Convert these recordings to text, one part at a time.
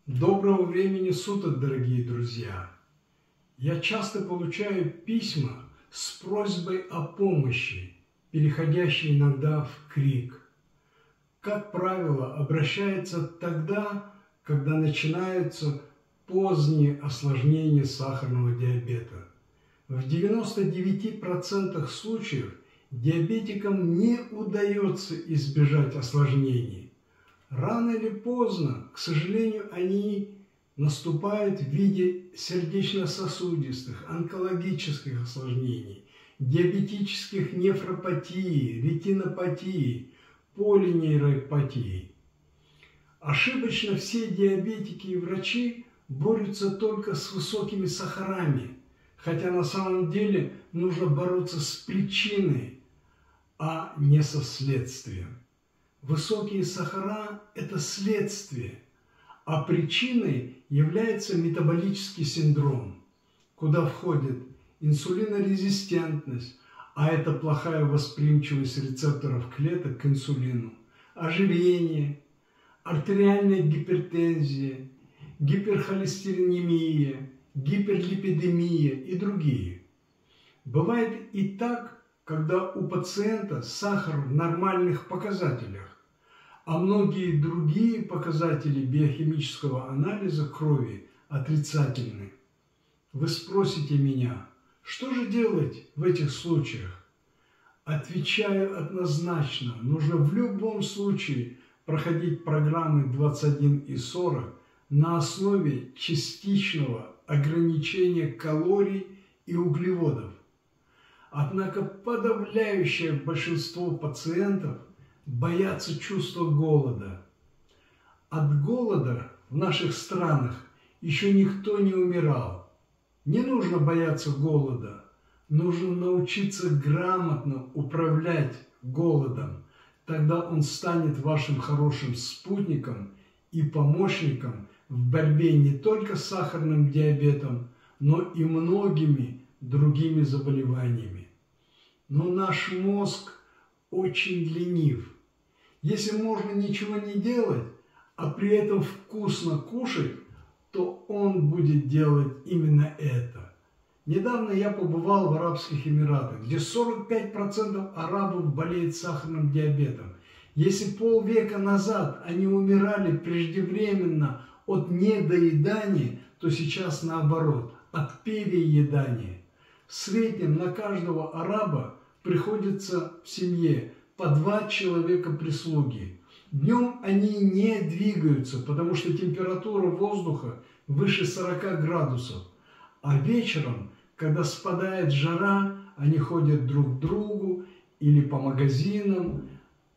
Доброго времени суток, дорогие друзья! Я часто получаю письма с просьбой о помощи, переходящей иногда в крик. Как правило, обращаются тогда, когда начинаются поздние осложнения сахарного диабета. В 99% случаев диабетикам не удается избежать осложнений. Рано или поздно, к сожалению, они наступают в виде сердечно-сосудистых, онкологических осложнений, диабетических нефропатий, ретинопатий, полинейропатий. Ошибочно все диабетики и врачи борются только с высокими сахарами, хотя на самом деле нужно бороться с причиной, а не со следствием. Высокие сахара – это следствие, а причиной является метаболический синдром, куда входит инсулинорезистентность, а это плохая восприимчивость рецепторов клеток к инсулину, ожирение, артериальная гипертензия, гиперхолестеринемия, гиперлипидемия и другие. Бывает и так, когда у пациента сахар в нормальных показателях, а многие другие показатели биохимического анализа крови отрицательны. Вы спросите меня, что же делать в этих случаях? Отвечаю однозначно, нужно в любом случае проходить программы 21 и 40 на основе частичного ограничения калорий и углеводов. Однако подавляющее большинство пациентов боятся чувства голода. От голода в наших странах еще никто не умирал. Не нужно бояться голода, нужно научиться грамотно управлять голодом. Тогда он станет вашим хорошим спутником и помощником в борьбе не только с сахарным диабетом, но и многими другими заболеваниями. Но наш мозг очень ленив. Если можно ничего не делать, а при этом вкусно кушать, то он будет делать именно это. Недавно я побывал в Арабских Эмиратах, где 45% арабов болеют сахарным диабетом. Если полвека назад они умирали преждевременно от недоедания, то сейчас наоборот, от переедания. В среднем на каждого араба приходится в семье по 2 человека прислуги. Днем они не двигаются, потому что температура воздуха выше 40 градусов. А вечером, когда спадает жара, они ходят друг к другу или по магазинам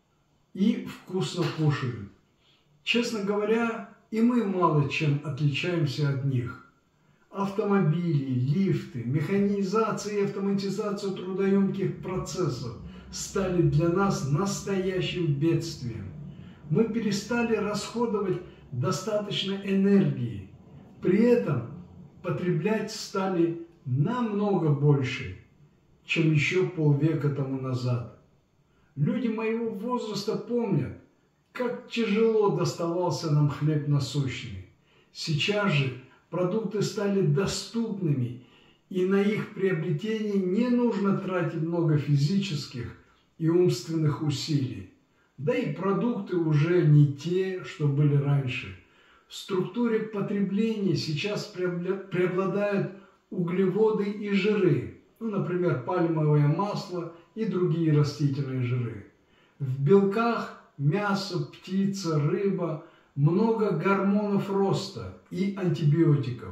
и вкусно кушают. Честно говоря, и мы мало чем отличаемся от них. Автомобили, лифты, механизация и автоматизация трудоемких процессов стали для нас настоящим бедствием. Мы перестали расходовать достаточно энергии, при этом потреблять стали намного больше, чем еще полвека тому назад. Люди моего возраста помнят, как тяжело доставался нам хлеб насущный. Сейчас же продукты стали доступными, и на их приобретение не нужно тратить много физических и умственных усилий. Да и продукты уже не те, что были раньше. В структуре потребления сейчас преобладают углеводы и жиры, например, пальмовое масло и другие растительные жиры. В белках мясо, птица, рыба много гормонов роста и антибиотиков,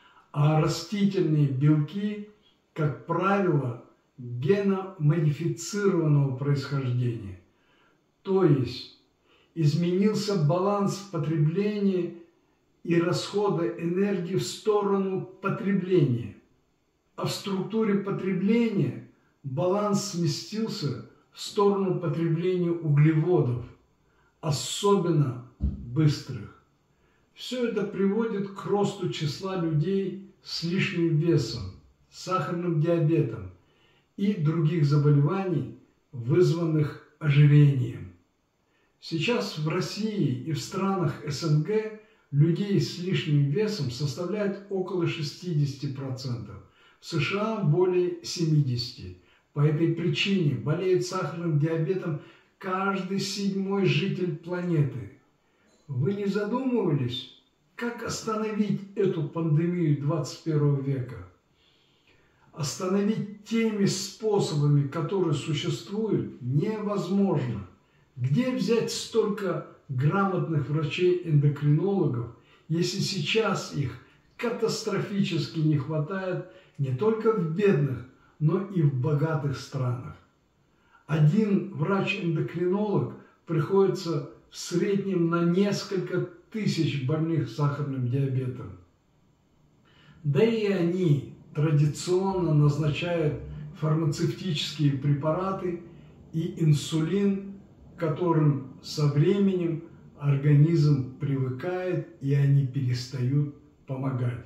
а растительные белки, как правило, геномодифицированного происхождения. То есть изменился баланс потребления и расхода энергии в сторону потребления, а в структуре потребления баланс сместился в сторону потребления углеводов, особенно быстрых. Все это приводит к росту числа людей с лишним весом, сахарным диабетом и других заболеваний, вызванных ожирением. Сейчас в России и в странах СНГ людей с лишним весом составляет около 60%, в США более 70%. По этой причине болеет сахарным диабетом каждый 7-й житель планеты. Вы не задумывались, как остановить эту пандемию 21 века? Остановить теми способами, которые существуют, невозможно. Где взять столько грамотных врачей-эндокринологов, если сейчас их катастрофически не хватает не только в бедных, но и в богатых странах? Один врач-эндокринолог приходится в среднем на несколько тысяч больных сахарным диабетом. Да и они традиционно назначают фармацевтические препараты и инсулин, к которым со временем организм привыкает, и они перестают помогать.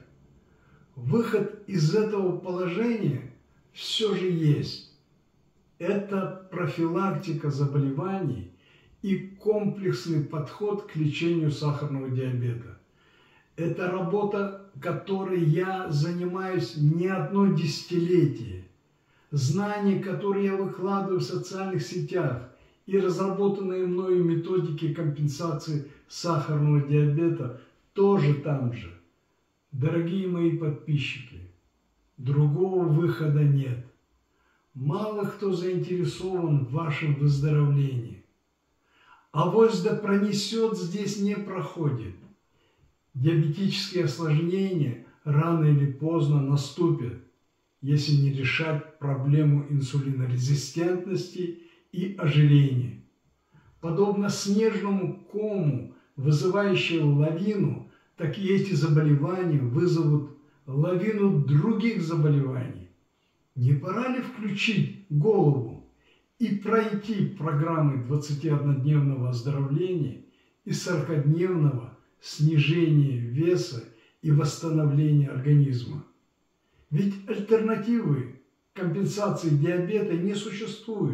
Выход из этого положения все же есть. Это профилактика заболеваний и комплексный подход к лечению сахарного диабета. Это работа, которой я занимаюсь не одно десятилетие. Знания, которые я выкладываю в социальных сетях, и разработанные мною методики компенсации сахарного диабета тоже там же. Дорогие мои подписчики, другого выхода нет. Мало кто заинтересован в вашем выздоровлении. Авось да пронесет, здесь не проходит. Диабетические осложнения рано или поздно наступят, если не решать проблему инсулинорезистентности и ожирения. Подобно снежному кому, вызывающему лавину, так и эти заболевания вызовут лавину других заболеваний. Не пора ли включить голову и пройти программы 21-дневного оздоровления и 40-дневного снижения веса и восстановления организма? Ведь альтернативы компенсации диабета не существует.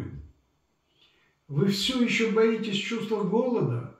Вы все еще боитесь чувства голода?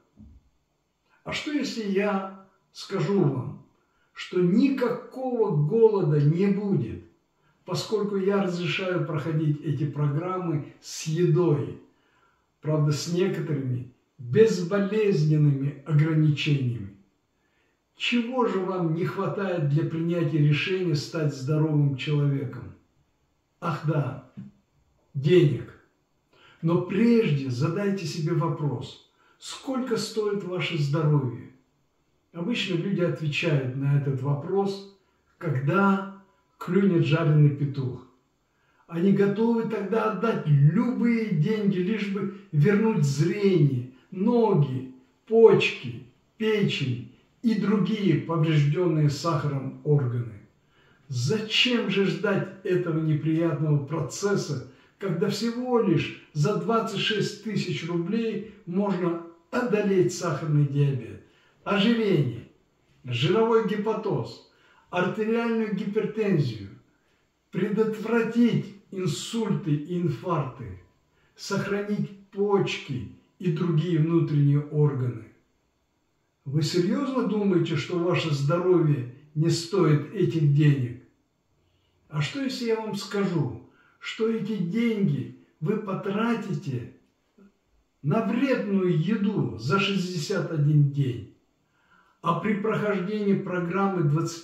А что, если я скажу вам, что никакого голода не будет, поскольку я разрешаю проходить эти программы с едой, правда, с некоторыми безболезненными ограничениями? Чего же вам не хватает для принятия решения стать здоровым человеком? Ах да, денег. Но прежде задайте себе вопрос, сколько стоит ваше здоровье? Обычно люди отвечают на этот вопрос, когда клюнет жареный петух. Они готовы тогда отдать любые деньги, лишь бы вернуть зрение, ноги, почки, печень и другие поврежденные сахаром органы. Зачем же ждать этого неприятного процесса, когда всего лишь за 26 тысяч рублей можно одолеть сахарный диабет, ожирение, жировой гепатоз, артериальную гипертензию, предотвратить инсульты и инфаркты, сохранить почки и другие внутренние органы? Вы серьезно думаете, что ваше здоровье не стоит этих денег? А что, если я вам скажу, что эти деньги вы потратите на вредную еду за 61 день, а при прохождении программы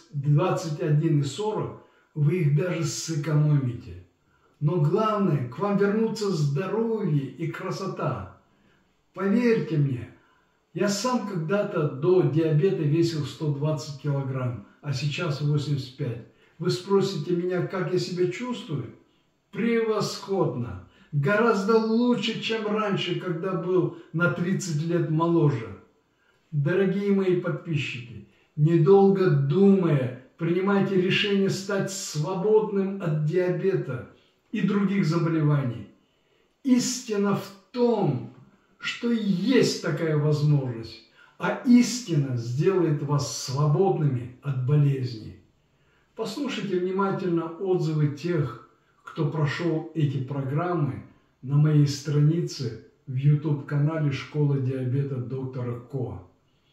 21,40 вы их даже сэкономите? Но главное, к вам вернутся здоровье и красота. Поверьте мне, я сам когда-то до диабета весил 120 килограмм, а сейчас 85. Вы спросите меня, как я себя чувствую? Превосходно! Гораздо лучше, чем раньше, когда был на 30 лет моложе. Дорогие мои подписчики, недолго думая, принимайте решение стать свободным от диабета и других заболеваний. Истина в том, что есть такая возможность, а истина сделает вас свободными от болезней. Послушайте внимательно отзывы тех, кто прошел эти программы на моей странице в YouTube-канале «Школа диабета доктора Ко».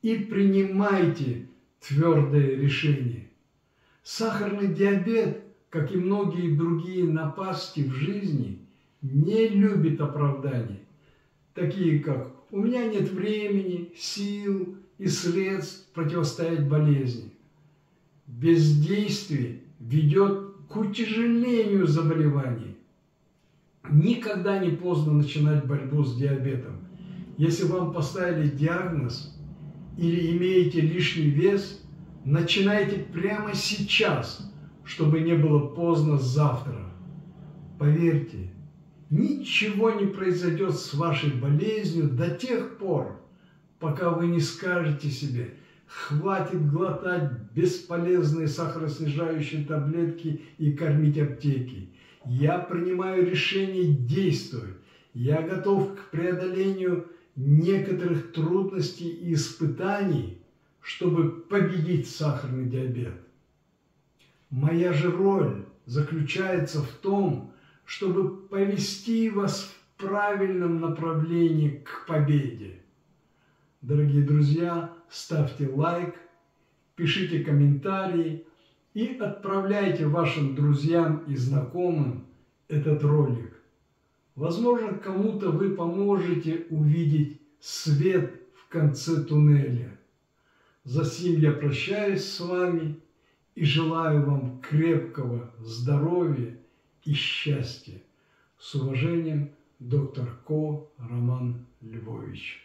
и принимайте твердое решение. Сахарный диабет, как и многие другие напасти в жизни, не любит оправданий, такие как «у меня нет времени, сил и средств противостоять болезни». Бездействие ведет к утяжелению заболеваний. Никогда не поздно начинать борьбу с диабетом. Если вам поставили диагноз или имеете лишний вес, начинайте прямо сейчас, чтобы не было поздно завтра. Поверьте, ничего не произойдет с вашей болезнью до тех пор, пока вы не скажете себе: хватит глотать бесполезные сахароснижающие таблетки и кормить аптеки. Я принимаю решение действовать. Я готов к преодолению некоторых трудностей и испытаний, чтобы победить сахарный диабет. Моя же роль заключается в том, чтобы повести вас в правильном направлении к победе. Дорогие друзья, ставьте лайк, пишите комментарии и отправляйте вашим друзьям и знакомым этот ролик. Возможно, кому-то вы поможете увидеть свет в конце туннеля. Засим я прощаюсь с вами и желаю вам крепкого здоровья и счастья. С уважением, доктор Ко Роман Львович.